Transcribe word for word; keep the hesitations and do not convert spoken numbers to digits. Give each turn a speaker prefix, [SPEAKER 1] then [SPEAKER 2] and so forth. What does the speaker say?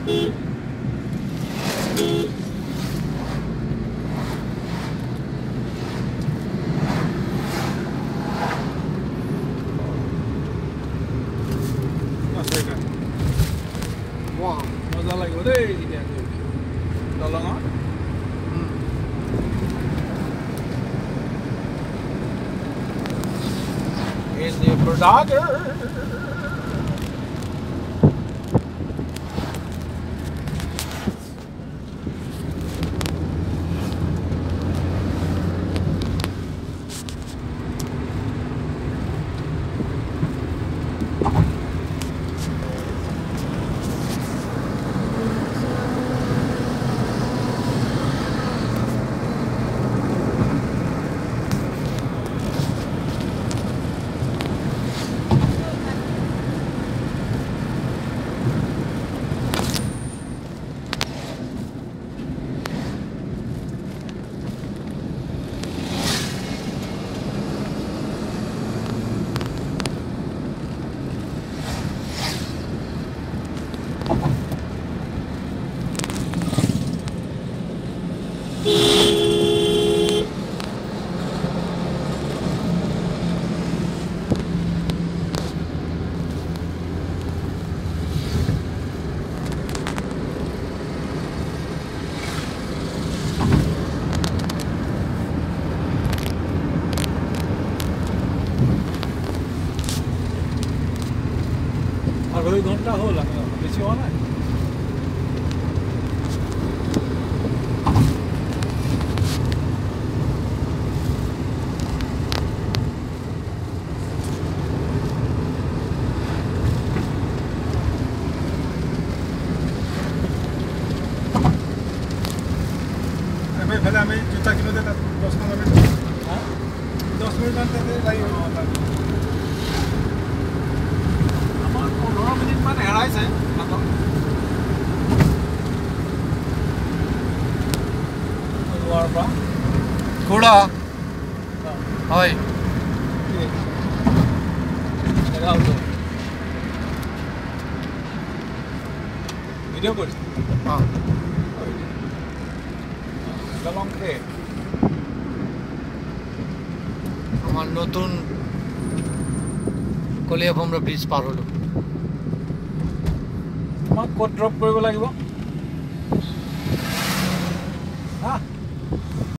[SPEAKER 1] মজা লাগিব দেই এতিয়া দলঙত in the Brother আঢ়ৈ ঘণ্টা হ'ল বেছি হোৱা নাই
[SPEAKER 2] এফালে আমি জোতা কিনোতে তাত দহ মিনিট দহ মিনিট মান তাতে লাগিব
[SPEAKER 1] আমাৰ পোন্ধৰ মিনিটমান এৰাইছে লোৱাৰ পৰা
[SPEAKER 3] খুড়া হয়
[SPEAKER 1] ভিডিঅ' কৰিছে
[SPEAKER 3] অঁ
[SPEAKER 1] দলংকে
[SPEAKER 3] আমার নতুন কলিয়াভোমরা ব্রিজ পার হলো
[SPEAKER 1] তোমাক ক'ত ড্ৰপ কৰিব লাগিব হা